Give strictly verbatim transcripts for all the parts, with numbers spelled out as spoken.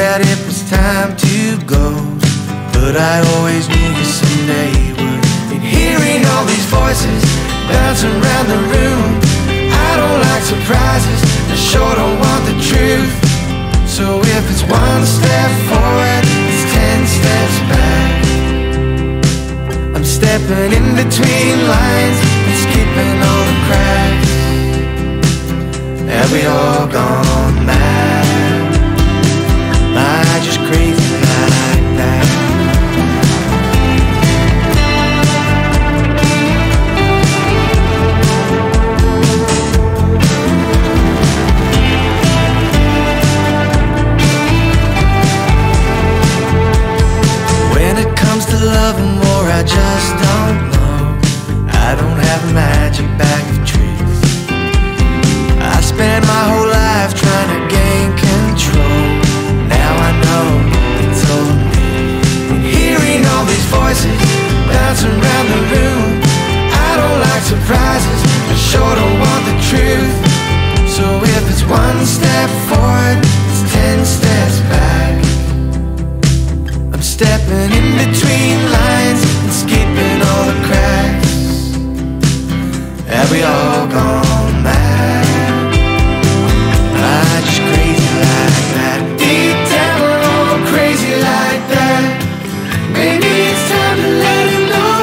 that it was time to go, but I always knew you someday would. And hearing all these voices bouncing around the room, I don't like surprises, I sure don't want the truth. So if it's one step forward, it's ten steps back. I'm stepping in between lines and skipping all the cracks. Have we all gone mad? Am I just crazy like that? When it comes to love and war, I just don't know. I don't have a magic bag of tricks. I spent my whole life trying to gain control. Now I know it's all me. And hearing all these voices bouncing around the room, I don't like surprises, I sure don't want the truth. So if it's one step forward, it's ten steps back. I'm stepping in between lines and skipping all the cracks. Have we all gone mad? Am I just crazy like that? Deep down we're all crazy like that. Maybe it's time to let it know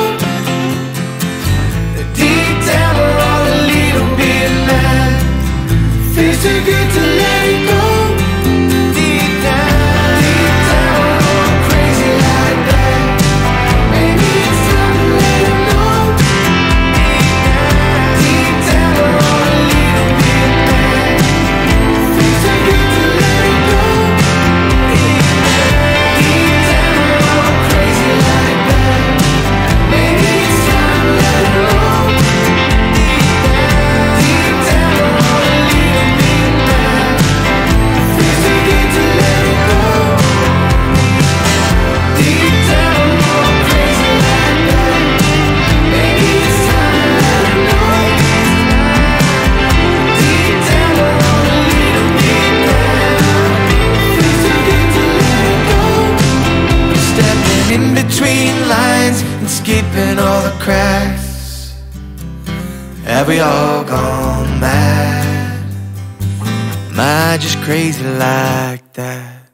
that deep down we're all a little bit mad. Feels too good to let it go. Deep down, deep down we're all crazy like that. Maybe it's time to let it know. Deep down we're all a little bit mad. Feels too good to let it go. Deep down we're all crazy like that. Maybe it's time to let it know. Deep down we're all a little bit mad. Feels too good to let it go. Deep down we're all crazy like that. Maybe it's time to let it know. Deep down we're all a little bit mad. Feels too good to let it go. I'm stepping in between lines and skipping all the cracks. Have we all gone mad? Am I just crazy like that?